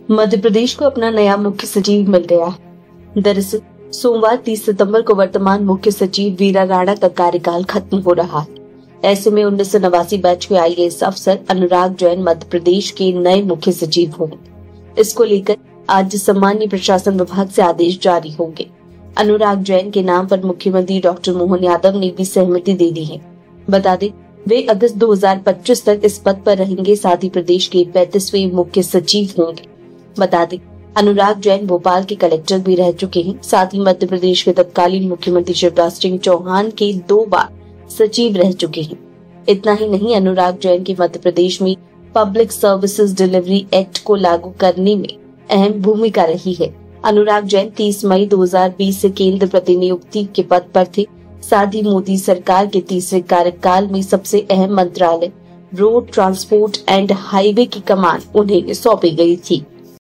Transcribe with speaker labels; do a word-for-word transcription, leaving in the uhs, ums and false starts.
Speaker 1: मध्य प्रदेश को अपना नया मुख्य सचिव मिल गया है। दरअसल सोमवार तीस सितंबर को वर्तमान मुख्य सचिव वीरा राणा का कार्यकाल खत्म हो रहा है। ऐसे में उन्नीस सौ नवासी बैच के आई ए एस अफसर अनुराग जैन मध्य प्रदेश के नए मुख्य सचिव होंगे। इसको लेकर आज सामान्य प्रशासन विभाग से आदेश जारी होंगे। अनुराग जैन के नाम पर मुख्यमंत्री डॉक्टर मोहन यादव ने भी सहमति दे दी है। बता दें, वे अगस्त दो हज़ार पच्चीस तक इस पद पर रहेंगे, साथ ही प्रदेश के पैंतीसवें मुख्य सचिव होंगे। बता दें, अनुराग जैन भोपाल के कलेक्टर भी रह चुके हैं। साथ ही मध्य प्रदेश के तत्कालीन मुख्यमंत्री शिवराज सिंह चौहान के दो बार सचिव रह चुके हैं। इतना ही नहीं, अनुराग जैन की मध्य प्रदेश में पब्लिक सर्विसेज डिलीवरी एक्ट को लागू करने में अहम भूमिका रही है। अनुराग जैन तीस मई दो हज़ार बीस से केंद्र प्रतिनियुक्ति के पद पर थे। साथ ही मोदी सरकार के तीसरे कार्यकाल में सबसे अहम मंत्रालय रोड ट्रांसपोर्ट एंड हाईवे की कमान उन्हें सौंपी गई थी।